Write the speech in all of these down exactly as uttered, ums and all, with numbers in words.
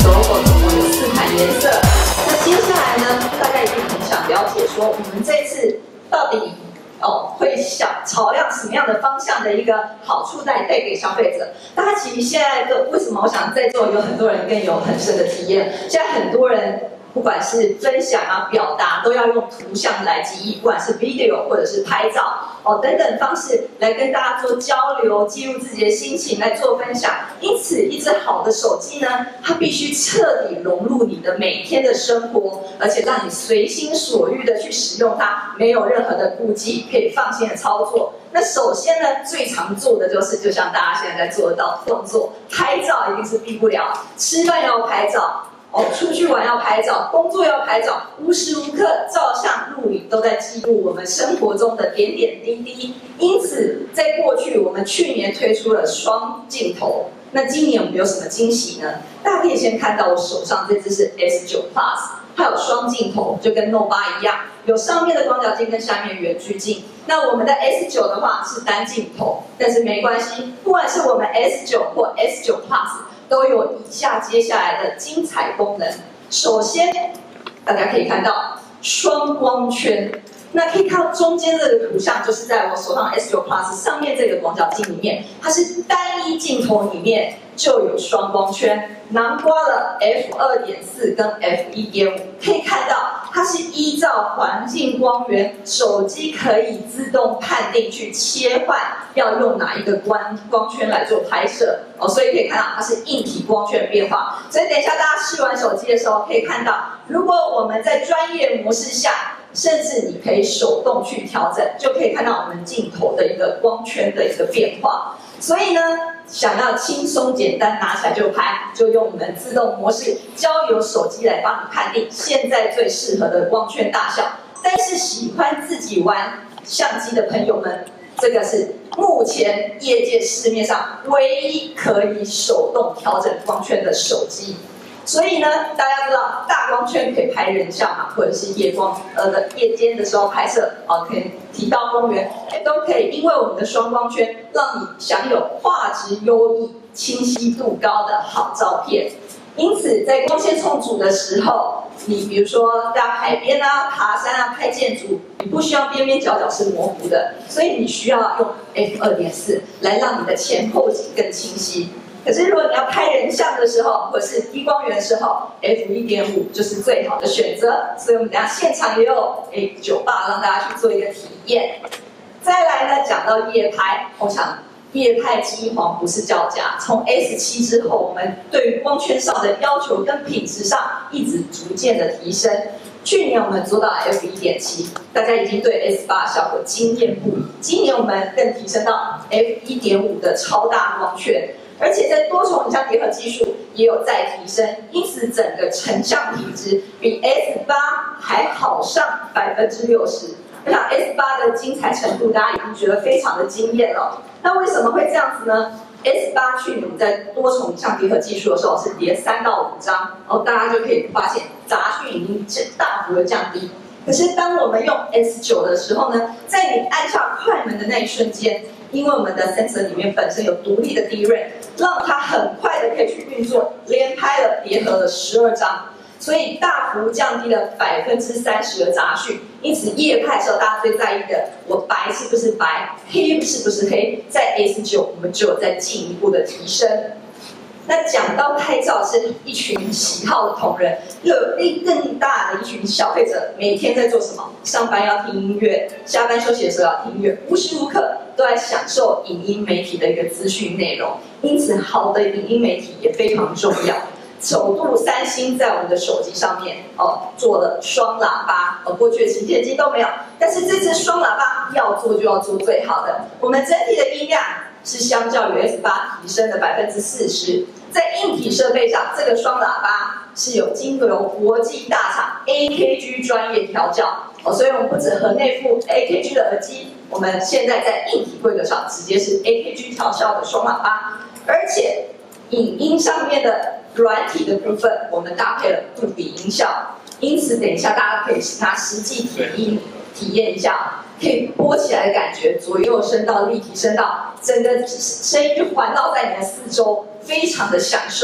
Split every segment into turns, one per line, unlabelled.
logo总共有四款颜色。那接下来呢，大家一定很想了解说，我们这次到底哦会想朝向什么样的方向的一个好处带带给消费者？大家其实现在的为什么我想在座有很多人更有很深的体验？现在很多人。 不管是分享啊、表达，都要用图像来记忆，不管是 video 或者是拍照哦等等方式来跟大家做交流，记录自己的心情来做分享。因此，一只好的手机呢，它必须彻底融入你的每天的生活，而且让你随心所欲的去使用它，没有任何的顾忌，可以放心的操作。那首先呢，最常做的就是，就像大家现在在做得到的动作，拍照一定是避不了，吃饭要拍照。 哦，出去玩要拍照，工作要拍照，无时无刻照相录影都在记录我们生活中的点点滴滴。因此，在过去我们去年推出了双镜头，那今年我们有什么惊喜呢？大家可以先看到我手上这只是 S 九 Plus， 它有双镜头，就跟 Note 八一样，有上面的广角镜跟下面远距镜。那我们的 S 九 的话是单镜头，但是没关系，不管是我们 S 九 或 S 九 Plus。 都有以下接下来的精彩功能。首先，大家可以看到双光圈，那可以看到中间这个图像，就是在我手上 S 九 Plus 上面这个广角镜里面，它是单一镜头里面就有双光圈，囊括了 F 二点四 跟 F 一点五，可以看到它是依照环境光源，手机可以自动判定去切换要用哪一个光光圈来做拍摄哦，所以可以看到它是硬体光圈的变化。所以等一下大家试完手机的时候，可以看到，如果我们在专业模式下。 甚至你可以手动去调整，就可以看到我们镜头的一个光圈的一个变化。所以呢，想要轻松简单拿起来就拍，就用我们自动模式，交由手机来帮你判定现在最适合的光圈大小。但是喜欢自己玩相机的朋友们，这个是目前业界市面上唯一可以手动调整光圈的手机。 所以呢，大家知道大光圈可以拍人像嘛，或者是夜光呃的夜间的时候拍摄，哦，可以提高光源，都可以。因为我们的双光圈，让你享有画质优异、清晰度高的好照片。因此，在光线充足的时候，你比如说在海边啊、爬山啊、拍建筑，你不需要边边角角是模糊的，所以你需要用 F 二点四 来让你的前后景更清晰。 可是，如果你要拍人像的时候，或者是低光源的时候 ，F 一点五 就是最好的选择。所以，我们等下现场也有诶酒吧让大家去做一个体验。再来呢，讲到夜拍，我想夜拍机皇不是叫假。从 S 七之后，我们对于光圈上的要求跟品质上一直逐渐的提升。去年我们做到 F 一点七， 大家已经对 S 八 效果惊艳不已。今年我们更提升到 F 一点五 的超大光圈。 而且在多重影像叠合技术也有在提升，因此整个成像品质比 S 八 还好上百分之六十。我想 S 八 的精彩程度，大家已经觉得非常的惊艳了。那为什么会这样子呢 ？S 八 去年我们在多重影像叠合技术的时候是叠三到五张，然后大家就可以发现杂讯已经大幅的降低。可是当我们用 S 九 的时候呢，在你按下快门的那一瞬间。 因为我们的 sensor 里面本身有独立的 D RAM， 让它很快的可以去运作，连拍了叠合了十二张，所以大幅降低了百分之三十的杂讯。因此夜拍的时候，大家最在意的，我白是不是白，黑是不是黑，在 S 九 我们就有在进一步的提升。那讲到拍照是一群喜好的同仁，又有另更大的一群消费者，每天在做什么？上班要听音乐，下班休息的时候要听音乐，无时无刻都在享受影音媒体的一个资讯内容。因此，好的影音媒体也非常重要。首度，三星在我们的手机上面哦做了双喇叭，哦过去的旗舰机都没有，但是这次双喇叭要做就要做最好的。我们整体的音量。 是相较于 S 八 提升了百分之四十，在硬体设备上，这个双喇叭是有经由国际大厂 A K G 专业调教哦，所以我们不止盒内附 A K G 的耳机，我们现在在硬体规格上直接是 A K G 调校的双喇叭，而且影音上面的软体的部分，我们搭配了杜比音效，因此等一下大家可以使它实际体验体验一下。 可以播起来的感觉，左右声道、立体声道，整个声音就环绕在你的四周，非常的享受。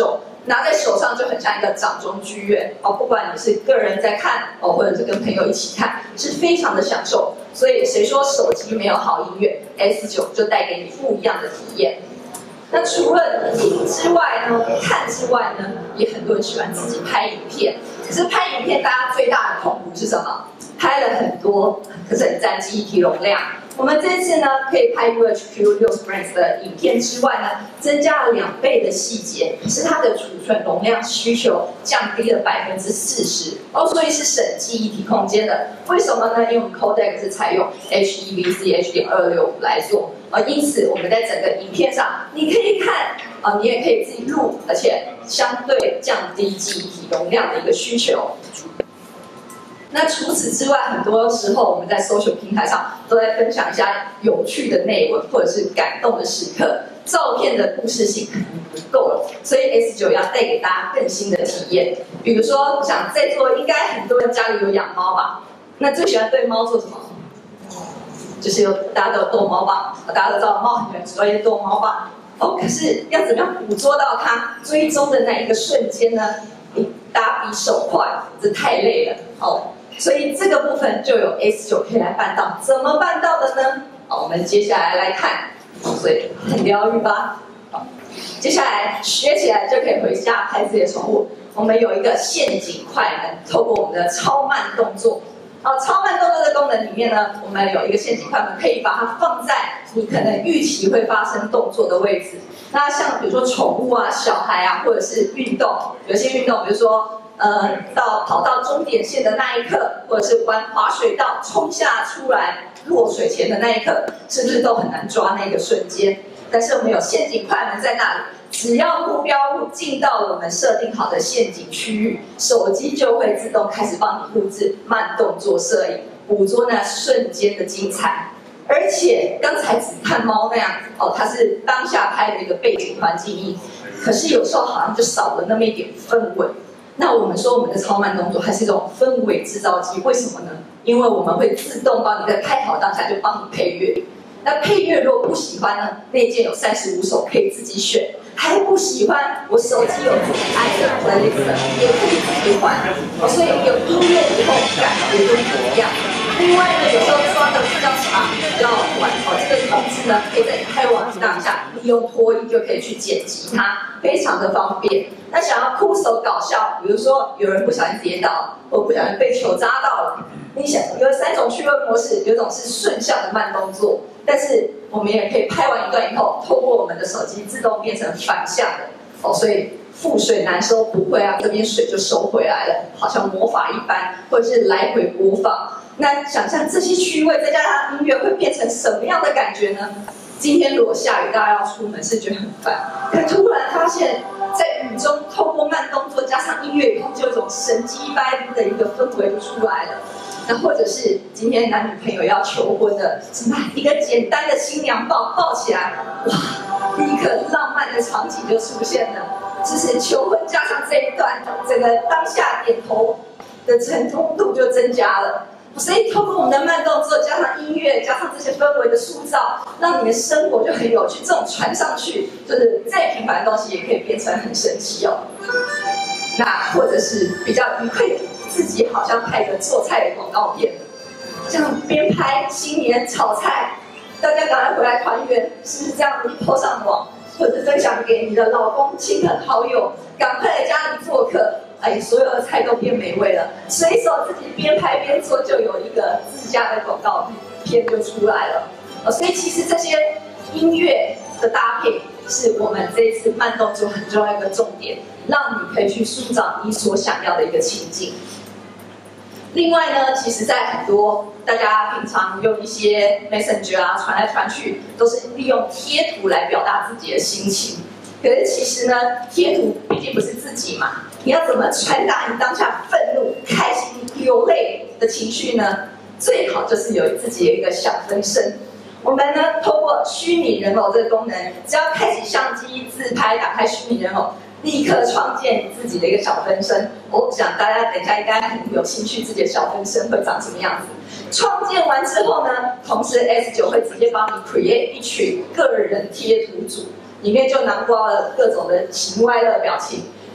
拿在手上就很像一个掌中剧院哦。不管你是个人在看哦，或者是跟朋友一起看，是非常的享受。所以谁说手机没有好音乐 ？S 九 就带给你不一样的体验。那除了听之外呢，看之外呢，也很多人喜欢自己拍影片。可是拍影片，大家最大的痛苦是什么？拍了很多，可是很占记忆体容量。我们这次呢，可以拍 U H Q 六 frames 的影片之外呢，增加了两倍的细节，可是它的储存容量需求降低了百分之四十哦，所以是省记忆体空间的。为什么呢？因为我们 codec 是采用 H E V C H 点二六五来做，呃，因此我们在整个影片上，你可以看啊、呃，你也可以自己录，而且相对降低记忆体容量的一个需求。那除此之外，很多时候我们在 social 平台上都在分享一下有趣的内文或者是感动的时刻，照片的故事性可能不够了，所以 S 九 要带给大家更新的体验。比如说，我想在座应该很多人家里有养猫吧？那最喜欢对猫做什么？就是有大家都有逗猫棒，大家都知道猫很喜欢逗猫棒哦。可是要怎么样捕捉到它追踪的那一个瞬间呢？大家比手快，这太累了哦。所以这个部分就有 S 九 可以来办到，怎么办到的呢？好，我们接下来来看，所以很疗愈吧。好，接下来学起来就可以回家拍自己的宠物。我们有一个陷阱快门，透过我们的超慢动作。好，超慢动作的功能里面呢，我们有一个陷阱快门，可以把它放在你可能预期会发生动作的位置。那像比如说宠物啊、小孩啊，或者是运动，有些运动，比如说。呃，到跑到终点线的那一刻，或者是玩滑水道冲下出来落水前的那一刻，是不是都很难抓那个瞬间？但是我们有陷阱快门在那里，只要目标物进到我们设定好的陷阱区域，手机就会自动开始帮你录制慢动作摄影，捕捉那瞬间的精彩。而且刚才只看猫那样子哦，它是当下拍的一个背景环境音，可是有时候好像就少了那么一点氛围。那我们说我们的超慢动作还是一种氛围制造机，为什么呢？因为我们会自动帮你在拍好当下就帮你配乐。那配乐如果不喜欢呢？内建有三十五首可以自己选，还不喜欢，我手机有自己爱的 playlist 也可以自己换。哦，所以有音乐以后感觉就不一样。另外呢，有时候抓的比较长、比较短，哦，这个控制呢，可以在你拍完当下，利用拖音就可以去剪辑它，非常的方便。那想要酷手搞笑，比如说有人不小心跌倒，或不小心被球扎到了，你想有三种趣味模式，有一种是顺向的慢动作，但是我们也可以拍完一段以后，透过我们的手机自动变成反向的哦，所以覆水难收，不会啊，这边水就收回来了，好像魔法一般，或者是来回播放。那想象这些趣味再加上音乐会变成什么样的感觉呢？今天如果下雨，大家要出门是觉得很烦，可突然发现，在雨中透过慢动作加上音乐以后，就有一种神机般的一个氛围就出来了。那或者是今天男女朋友要求婚的，什么一个简单的新娘抱抱起来，哇，立刻浪漫的场景就出现了。就是求婚加上这一段，整个当下点头的成功度就增加了。所以，透过我们的慢动作，加上音乐，加上这些氛围的塑造，让你的生活就很有趣。这种传上去，就是再平凡的东西也可以变成很神奇哦。那或者是比较愉快，自己好像拍个做菜的广告片，像边拍新年炒菜，大家赶快回来团圆，是不是这样子抛上网，或者分享给你的老公、亲朋好友，赶快来家里做客。哎，所有的菜都变美味了，随手自己边拍边做，就有一个自家的广告片就出来了。哦，所以其实这些音乐的搭配是我们这一次慢动作很重要一个重点，让你可以去塑造你所想要的一个情境。另外呢，其实在很多大家平常用一些 Messenger 啊传来传去，都是利用贴图来表达自己的心情。可是其实呢，贴图毕竟不是自己嘛，你要怎么传达你当下愤怒、开心、流泪的情绪呢？最好就是有自己的一个小分身。我们呢，透过虚拟人偶这个功能，只要开启相机自拍，打开虚拟人偶，立刻创建自己的一个小分身。我想大家等一下应该很有兴趣，自己的小分身会长什么样子。创建完之后呢，同时 S 九 会直接帮你 create 一群个人贴图组。里面就囊括了各种的喜怒哀乐表情，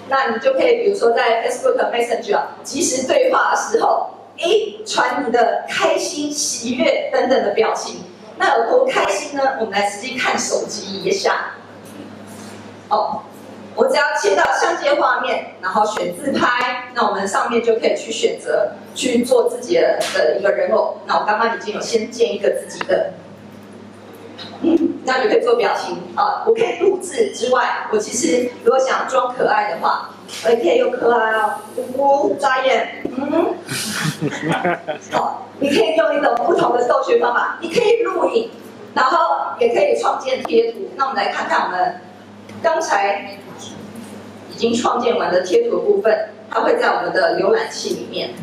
那你就可以比如说在 Facebook Messenger 即时对话的时候，诶，传你的开心、喜悦等等的表情。那有多开心呢？我们来实际看手机一下。哦，我只要切到相机画面，然后选自拍，那我们上面就可以去选择去做自己的的一个人偶。那我刚刚已经有先建一个自己的。嗯，那就可以做表情啊、呃，我可以录制之外，我其实如果想装可爱的话，我也可以用可爱哦，咕咕眨眼，嗯，好，你可以用一种不同的逗趣方法，你可以录影，然后也可以创建贴图。那我们来看看我们刚才已经创建完的贴图的部分，它会在我们的浏览器里面。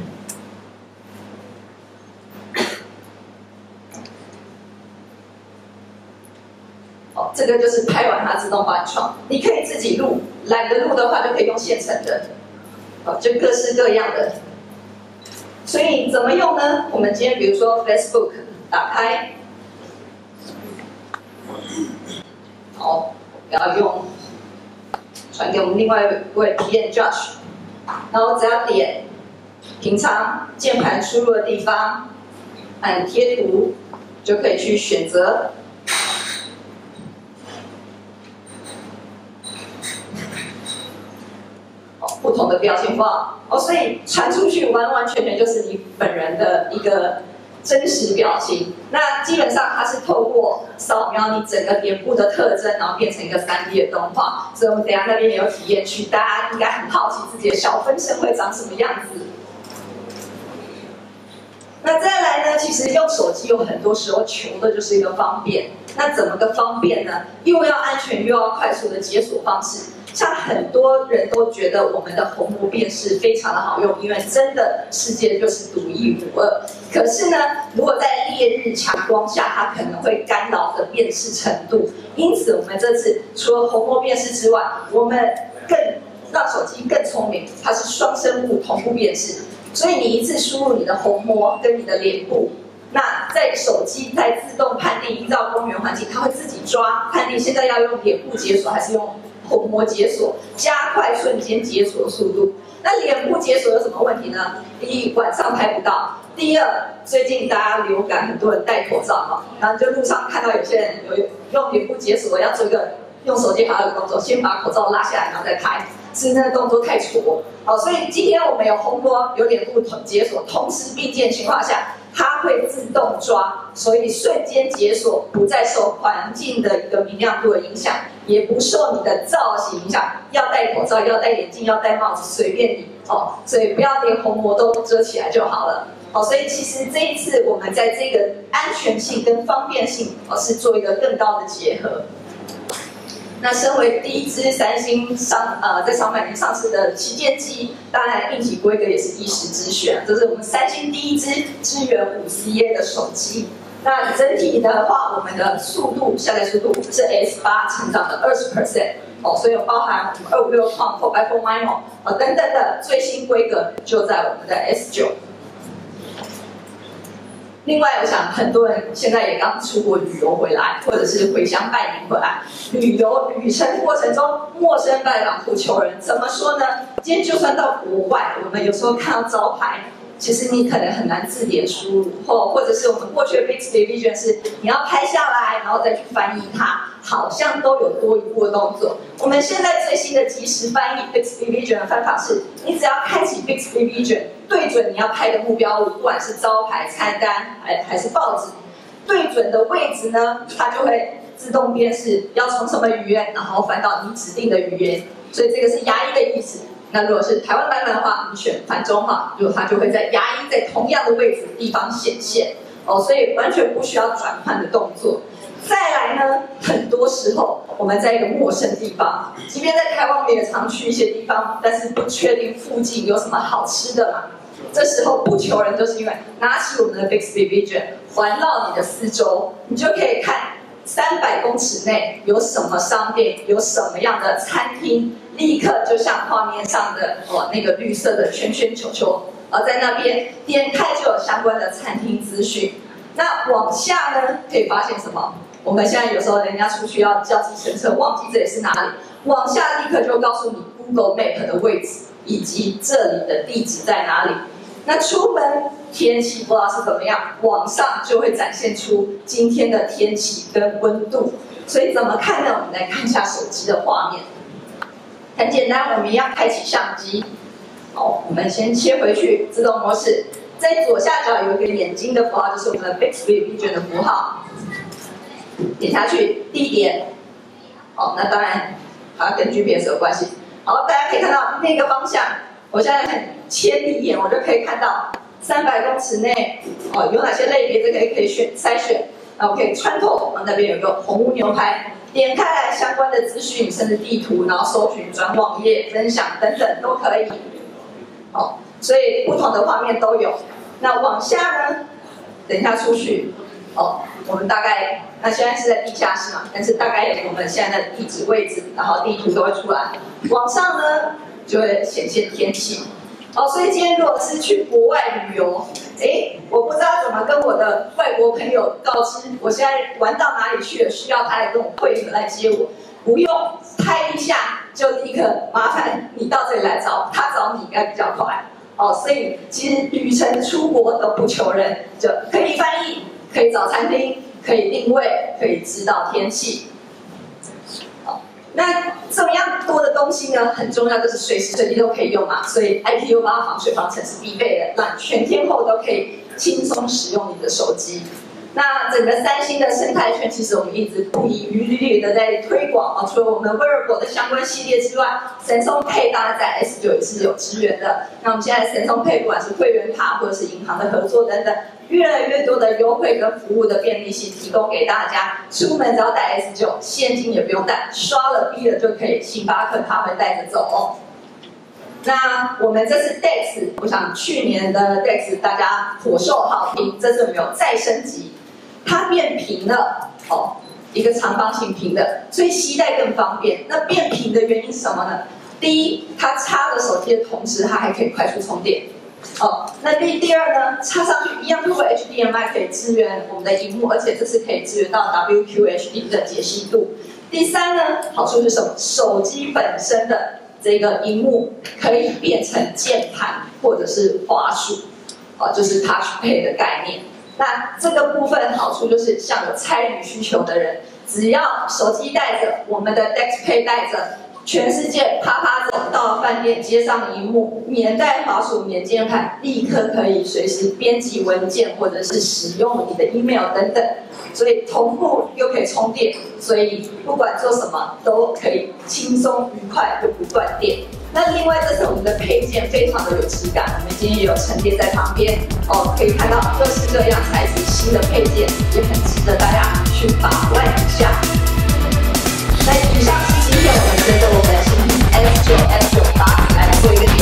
这个就是拍完它自动帮你创，你可以自己录，懒得录的话就可以用现成的，哦，就各式各样的。所以怎么用呢？我们今天比如说 Facebook 打开，好，我要用传给我们另外一位 P M Josh， 然后只要点平常键盘输入的地方，按贴图就可以去选择。不同的表情包哦，所以传出去完完全全就是你本人的一个真实表情。那基本上它是透过扫描你整个脸部的特征，然后变成一个 三 D 的动画。所以我们等一下那边也有体验区，大家应该很好奇自己的小分身会长什么样子。那再来呢，其实用手机有很多时候求的就是一个方便。那怎么个方便呢？又要安全又要快速的解锁方式。像很多人都觉得我们的虹膜辨识非常的好用，因为真的世界就是独一无二。可是呢，如果在烈日强光下，它可能会干扰的辨识程度。因此，我们这次除了虹膜辨识之外，我们更让手机更聪明，它是双生物同步辨识。所以你一次输入你的虹膜跟你的脸部，那在手机在自动判定依照公园环境，它会自己抓判定现在要用脸部解锁还是用虹膜解锁，加快瞬间解锁速度。那脸部解锁有什么问题呢？第一，晚上拍不到；第二，最近大家流感，很多人戴口罩嘛，然后就路上看到有些人有用脸部解锁，要做一个用手机还有一个动作，先把口罩拉下来，然后再拍，是那个动作太挫。好，所以今天我们有虹膜、有脸部解锁，同时并进情况下，它会自动抓，所以瞬间解锁，不再受环境的一个明亮度的影响，也不受你的造型影响。要戴口罩，要戴眼镜，要戴帽子，随便你哦。所以不要连虹膜都遮起来就好了。哦，所以其实这一次我们在这个安全性跟方便性，哦，是做一个更高的结合。那身为第一支三星商呃在商买上市的旗舰机，当然硬体规格也是一时之选，这是我们三星第一支支援五 C A 的手机。那整体的话，我们的速度下载速度是 S 八 成长的 百分之二十 哦，所以有包含我们二五六 four by four MIMO 哦等等的最新规格就在我们的 S 九。另外，我想很多人现在也刚出国旅游回来，或者是回乡拜年回来，旅游旅程过程中陌生拜访不求人，怎么说呢？今天就算到国外，我们有时候看到招牌，其实你可能很难字典输入，或或者是我们过去的 Bixby Vision 是你要拍下来，然后再去翻译它，好像都有多一步的动作。我们现在最新的即时翻译 Bixby Vision 的方法是，你只要开启 Bixby Vision。对准你要拍的目标物，不管是招牌、菜单还还是报纸，对准的位置呢，它就会自动辨识要从什么语言，然后翻到你指定的语言。所以这个是牙医的意思。那如果是台湾版本的话，你选繁中话，就它就会在牙医在同样的位置地方显现哦，所以完全不需要转换的动作。再来呢，很多时候我们在一个陌生地方，即便在台湾，我们也常去一些地方，但是不确定附近有什么好吃的嘛。这时候不求人，就是因为拿起我们的 Bixby Vision 环绕你的四周，你就可以看三百公尺内有什么商店，有什么样的餐厅，立刻就像画面上的哦那个绿色的圈圈球球，而在那边点开就有相关的餐厅资讯。那往下呢，可以发现什么？我们现在有时候人家出去要叫计程车，忘记这里是哪里，往下立刻就告诉你 Google Map 的位置，以及这里的地址在哪里。那出门天气不知道是怎么样，网上就会展现出今天的天气跟温度。所以怎么看呢？我们来看一下手机的画面。很简单，我们一样开启相机。好，我们先切回去自动模式，在左下角有一个眼睛的符号，就是我们的 Bixby Vision 的符号。点下去，第一点。好，那当然还要跟 G P S 有关系。好，大家可以看到那个方向，我现在很千里眼，我就可以看到三百公尺内哦有哪些类别，这个可以选筛选。那我可以穿透，那边有一个红屋牛排，点开来相关的资讯，甚至地图，然后搜寻、转网页、分享等等都可以。哦，所以不同的画面都有。那往下呢，等一下出去，哦，我们大概那现在是在地下室嘛，但是大概有我们现在的地址位置，然后地图都会出来。往上呢，就会显现天气。哦，所以今天如果是去国外旅游，哎，我不知道怎么跟我的外国朋友告知，我现在玩到哪里去了，需要他来跟我汇合来接我，不用拍一下就立刻麻烦你到这里来找他，找你应该比较快。哦，所以其实旅程出国都不求人，就可以翻译，可以找餐厅，可以定位，可以知道天气。那这么样多的东西呢，很重要，就是随时随地都可以用嘛，所以 I P U 八防水防尘是必备的，让你全天候都可以轻松使用你的手机。那整个三星的生态圈，其实我们一直不遗余力的在推广啊，除了我们 Wearable 的相关系列之外 ，Samsung Pay 当然在 S 九也是有支援的。那我们现在 Samsung Pay 不管是会员卡或者是银行的合作等等，越来越多的优惠跟服务的便利性提供给大家。出门只要带 S 九，现金也不用带，刷了 B 了就可以，星巴克咖啡带着走哦。那我们这次 D E X， 我想去年的 D E X 大家颇受好评，这次我们有再升级。它变平了，哦，一个长方形平的，所以携带更方便。那变平的原因是什么呢？第一，它插着手机的同时，它还可以快速充电。哦，那第第二呢，插上去一样通过 H D M I 可以支援我们的萤幕，而且这次可以支援到 W Q H D 的解析度。第三呢，好处是什么？手机本身的这个萤幕可以变成键盘或者是滑鼠，哦，就是 Touch Pad 的概念。那这个部分好处就是，像有差旅需求的人，只要手机带着，我们的 D E X Pay 带着，全世界啪啪走到饭店接上萤幕，免带滑鼠、免键盘，立刻可以随时编辑文件或者是使用你的 email 等等，所以同步又可以充电，所以不管做什么都可以轻松愉快又不断电。那另外，这是我们的配件，非常的有质感。我们今天也有陈列在旁边哦，可以看到各式各样材质新的配件，也很值得大家去把玩一下。那以上是今天我们针对我们的新品 S 九 S 九八来做一个。